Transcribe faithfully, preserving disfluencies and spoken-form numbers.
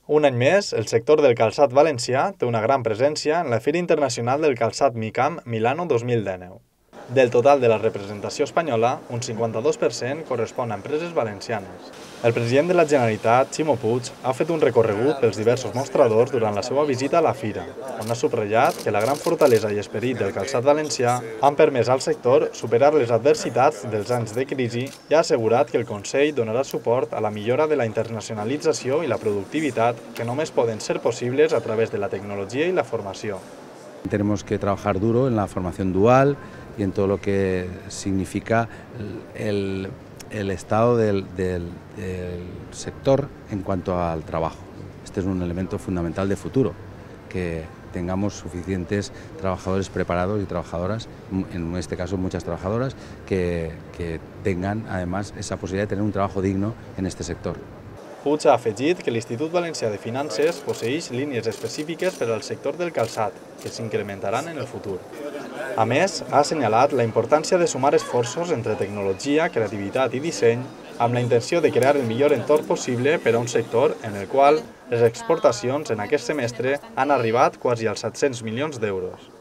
Un any més, el sector del calçat valencià té una gran presència en la Fira Internacional del Calçat MICAM Milano dos mil dinou. Del total de la representació espanyola, un cinquanta-dos per cent correspon a empreses valencianes. El president de la Generalitat, Ximo Puig, ha fet un recorregut pels diversos mostradors durant la seva visita a la fira, on ha subratllat que la gran fortalesa i esperit del calçat valencià han permès al sector superar les adversitats dels anys de crisi i ha assegurat que el Consell donarà suport a la millora de la internacionalització i la productivitat que només poden ser possibles a través de la tecnologia i la formació. Tenemos que trabajar duro en la formación dual y en todo lo que significa el, el estado del, del, del sector en cuanto al trabajo. Este es un elemento fundamental de futuro, que tengamos suficientes trabajadores preparados y trabajadoras, en este caso muchas trabajadoras, que, que tengan además esa posibilidad de tener un trabajo digno en este sector. Puig ha afegit que l'Institut Valencià de Finances posseeix línies específiques per al sector del calçat, que s'incrementaran en el futur. A més, ha assenyalat la importància de sumar esforços entre tecnologia, creativitat i disseny amb la intenció de crear el millor entorn possible per a un sector en el qual les exportacions en aquest semestre han arribat quasi als set-cents milions d'euros.